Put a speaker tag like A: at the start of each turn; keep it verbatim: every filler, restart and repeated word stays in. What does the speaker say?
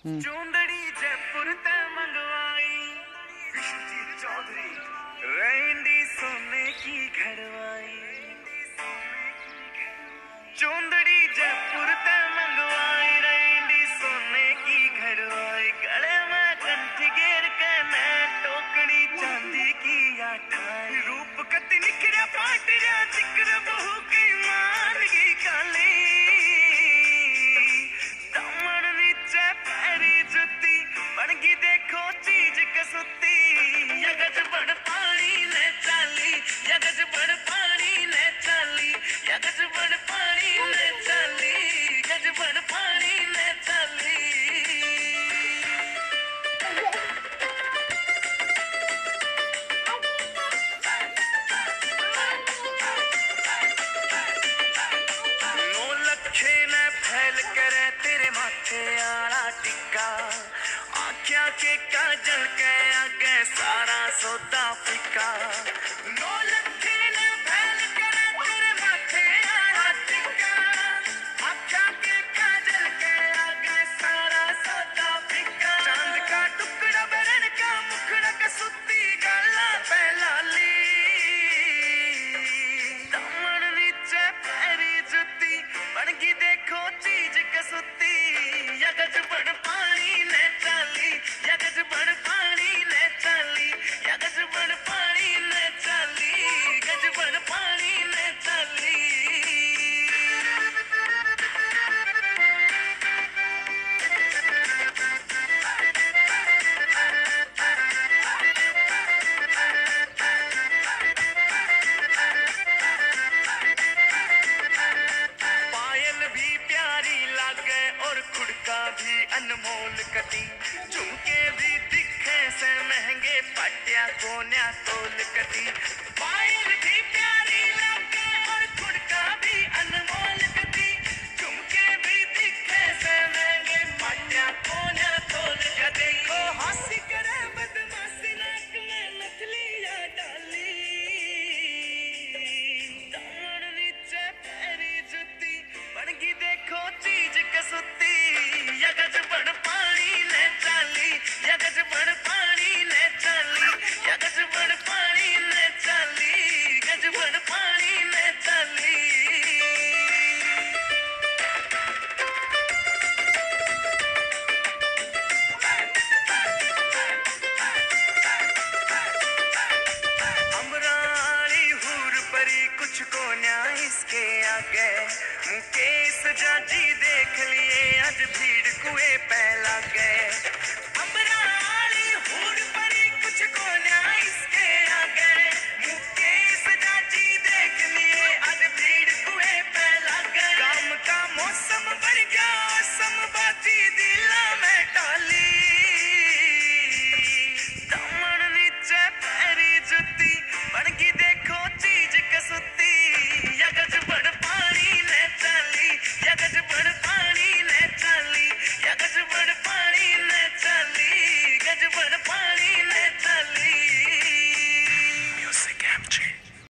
A: हम्म।
B: चूंदड़ी जयपुर ते मंगवाई विश्वजीत चौधरी रेंडी सोने की घड़वाई। चूंदड़ी जयपुर ते मंगवाई रेंडी सोने की घड़वाई। गले में कंठी घेर के मैं टोकड़ी चांदी की आठाई। रूप कति निखरा पाट जा जिक्र बहू की मान की काली। दमन नीचे पैरी जुती बनगी देखो चीज कसुती। यगज बड़ पानी ने चाली यगज बड़ पानी ने चाली यगज बड़ पानी ने चाली यगज बड़ पानी ने चाली। नौ लखे ने फैल करे तेरे माथे आला टिक्का। आख्या के काजल के आगे सारा सौदा फिका। नौ लखे ने फैल करे तेरे माथे आला टिक्का। आख्या के काजल के आगे सारा सौदा फिका। चांद का टुकड़ा बरन का मुखड़ा कसुती गाला पहलाली। दमन नीचे पैरी जुती बनगी देखो चीज कसुती। यगज बड़ पानी ने चाली यगज बड़ पानी ने चाली यगज बड़ पानी ने चाली गज बड़ पानी ने चाली। पायल भी प्यारी लागे और खुड़का भी अनमोल कती। झुमके भी दिखे से महंगे पट्या कोन्या तोल कती।